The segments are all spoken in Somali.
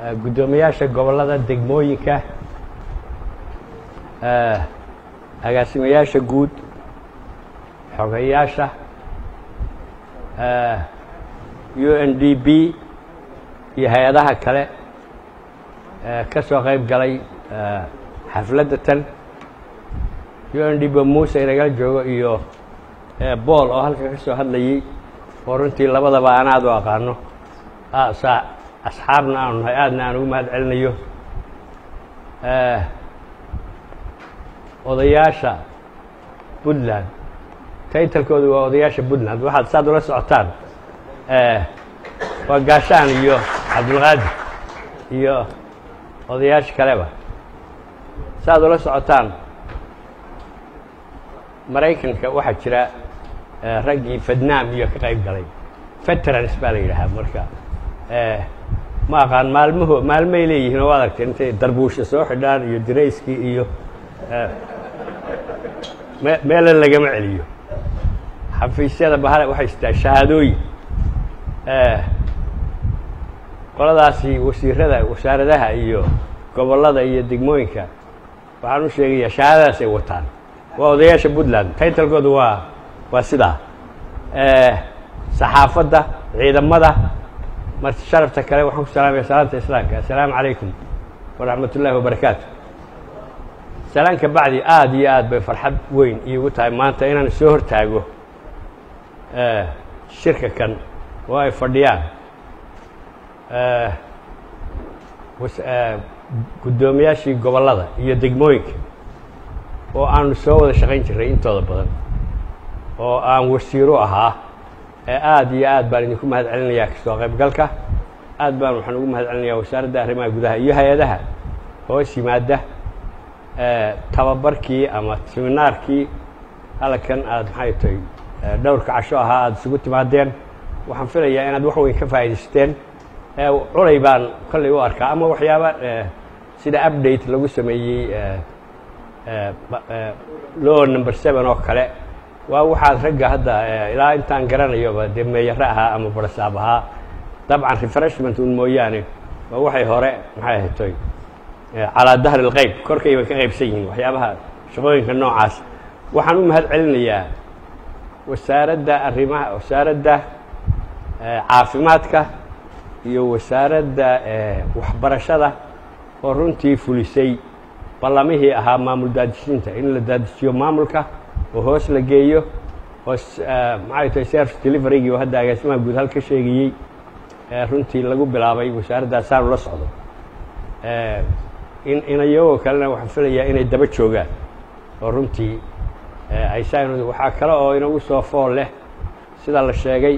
gudoomiyaasha gobolada degmooyinka agaasimayaasha guud xogeyaasha UNDP iyo hay'adaha kale ka soo qayb galay xafladda tan UNDP Muuse inaga joogo iyo Paul oo halka ka soo hadlayay oo runtii labadaba aan aad u aqaano asxaabna aan nahay aadna aan ugu mahad celinayo odayaasha Puntland taytalkoodu waa odayaasha Puntland waxaad saad ula socotaan waa gaashaan iyo Cabdulqaadir iyo odayaasha kaleba saad ula socotaan Mareykanka waxa jira raggii Vietnam iyo ka qayb galay veterans baa la yiraahdaa marka ma aqaan maalmay leeyihiin oo aragtay intay darbuusha soo xidhaan iyo direyski iyo meel laga maceliyo xafiisyada bahal waxay istaa shahaadooyin qoladaasi wasaaradaha iyo gobolada iyo degmooyinka waxaan u sheegayaa shahaadadaas ay wataan waa odayaasha Puntland taytalkoodu waa sidaa saxaafadda ciidamada marti sharafta kale waxaan ku salaamayaa salaanta islaamka assalaamu calaykum waraxmatullaahi wabarakaatu salaanka bacdi aad iyo aad bay farxad weyn iigu tahay maanta inaan soo hortaago shirka kan oo ay fadhiyaan gudoomiyaashii gobolada iyo degmooyinka oo aanu soo wada shaqayn jiray intooda badan oo aan wasiiro ahaa aad iyo aad baan idinku mahad celinayaa kasoo qaybgalka aad baan waxaan ugu mahad celinayaa wasaaradda arrimaha gudaha iyo hay-adaha hoos yimaada tababarkii ama seminaarkii halkan aad maxay tahay dhowrka casho ahaa aad isugu timaadeen waxaan filayaa inaad wax weyn ka faa'iidaysteen culay baan kolley u arkaa ama waxyaaba sida update lagu sameeyey law number 7 oo kale waa waxaad ragga hadda ilaa intaan garanayoba dee meeyare ahaa ama barasaab ahaa dabcan refreshment un mooyaane waa waxay hore maxay ahayd calaa dahri alqayb korkayba ka qaybsan yihiin waxyaabaha shaqooyinka noocaas waxaan u mahad celinayaa wasaaradda caafimaadka iyo wasaaradda waxbarashada oo runtii fulisay ballamihii ahaa maamul daadishinta in la daadisiyo maamulka oo hoos la geeyo hoos maxay tahay service delivery-gii oo hadda agaasimaha guud halka sheegayey runtii lagu bilaabay wasaaraddaasaan ula socdo inayagoo kalena waxaan filayaa inay daba joogaan oo runtii ay waxaa kale oo inagu soo fool leh sida la sheegay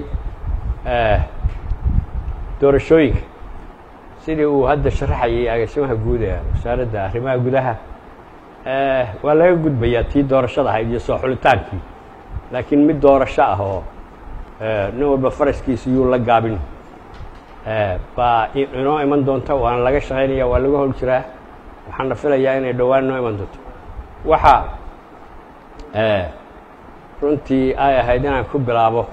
doorashooyinka sidii uu hadda sharaxayay agaasimaha guud ee wasaaradda arrimaha gudaha waa laga gudbayaa tii doorashada ahayd iyo soo xulitaankii laakiin mid doorasho ah oo nin walba faraskiisa yuu la gaabin baa inoo iman doonta waana laga shaqaynaya waa laga howl jiraa waxaana filayaa inay dhowaan inoo iman doonto waxa runtii ay ahayd inaan ku bilaabo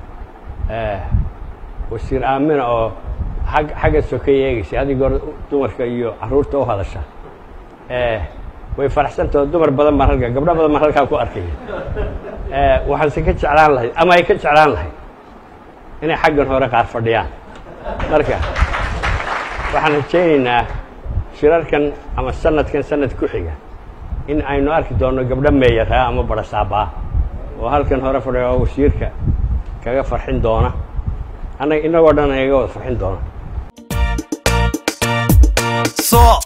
wasiir aamina oo xagga sokay eegaysay adigoo dumarka iyo carruurta u hadasha way faraxsantaho dumar badan baan halkaa gabdho badan baan halkaa ku arkay waxaanse ka jeclaan lahayd ama ay ka jeclaan lahayd inay xaggan hore qaar fadhiyaan marka waxaan rajaynaynaa shirarkan ama sanadkan sanad ku xiga in aynu arki doonno gabdho meeyara ama barasaabaa oo halkan hore fadhiya oo wasiirka kaga farxin doona inagoo dhan ayaga wada farxin doona